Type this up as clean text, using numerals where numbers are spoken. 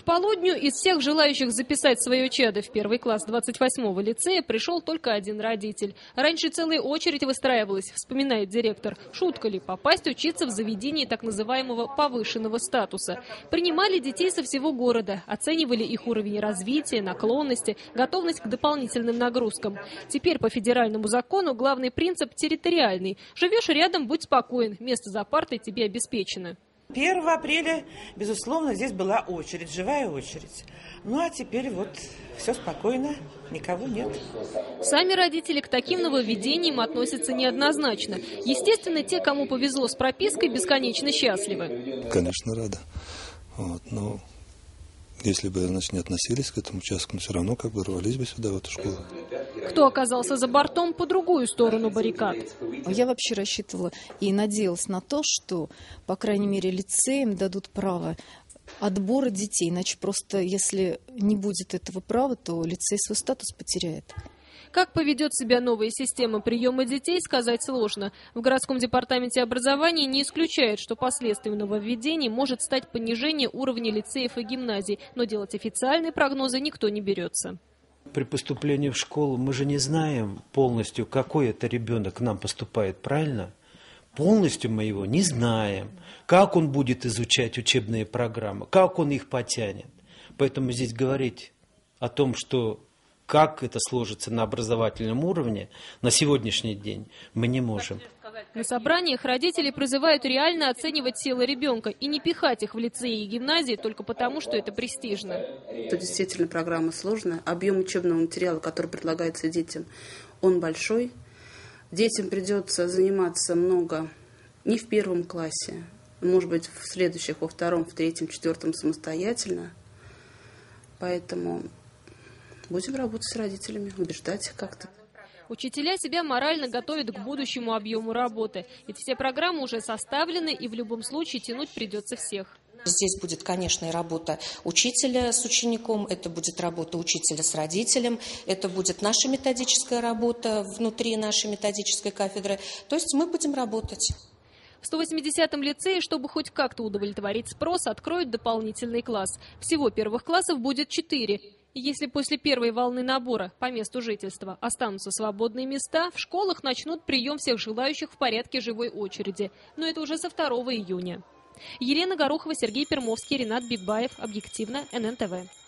полудню из всех желающих записать свое чадо в первый класс 28-го лицея пришел только один родитель. Раньше целая очередь выстраивалась, вспоминает директор. Шутка ли попасть учиться в заведении так называемого повышенного статуса? Принимали детей со всего города, оценивали их уровень развития, наклонности, готовность к дополнительным нагрузкам. Теперь по федеральному закону главный принцип территориальный. Живешь рядом, будь спокоен, место за партой тебе обеспечено. 1 апреля, безусловно, здесь была очередь, живая очередь. Ну а теперь вот все спокойно, никого нет. Сами родители к таким нововведениям относятся неоднозначно. Естественно, те, кому повезло с пропиской, бесконечно счастливы. Конечно, рада. Но если бы, не относились к этому участку, все равно рвались бы сюда, в эту школу. Кто оказался за бортом по другую сторону баррикад? Я вообще рассчитывала и надеялась на то, что, по крайней мере, лицеям дадут право отбора детей. Иначе просто, если не будет этого права, то лицей свой статус потеряет. Как поведет себя новая система приема детей, сказать сложно. В городском департаменте образования не исключают, что последствием нововведений может стать понижение уровня лицеев и гимназий, но делать официальные прогнозы никто не берется. При поступлении в школу мы же не знаем полностью, какой это ребенок к нам поступает, правильно? Полностью мы его не знаем, как он будет изучать учебные программы, как он их потянет. Поэтому здесь говорить о том, что как это сложится на образовательном уровне на сегодняшний день, мы не можем. На собраниях родители призывают реально оценивать силы ребенка и не пихать их в лицеи и гимназии только потому, что это престижно. Это действительно программа сложная. Объем учебного материала, который предлагается детям, он большой. Детям придется заниматься много не в 1 классе, может быть, в следующих, во 2, в 3, 4 самостоятельно. Поэтому будем работать с родителями, убеждать их как-то. Учителя себя морально готовят к будущему объему работы. Ведь все программы уже составлены, и в любом случае тянуть придется всех. Здесь будет, конечно, и работа учителя с учеником, это будет работа учителя с родителем, это будет наша методическая работа внутри нашей методической кафедры. То есть мы будем работать. В 180-м лицее, чтобы хоть как-то удовлетворить спрос, откроют дополнительный класс. Всего первых классов будет 4. И если после первой волны набора по месту жительства останутся свободные места, в школах начнут прием всех желающих в порядке живой очереди. Но это уже со 2 июня. Елена Горохова, Сергей Пермовский, Ренат Бигбаев. Объективно. ННТВ.